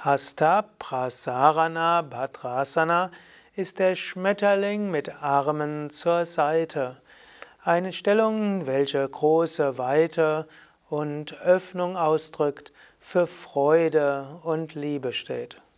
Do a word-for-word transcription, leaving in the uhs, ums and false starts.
Hasta Prasarana Bhadrasana ist der Schmetterling mit Armen zur Seite. Eine Stellung, welche große Weite und Öffnung ausdrückt, für Freude und Liebe steht.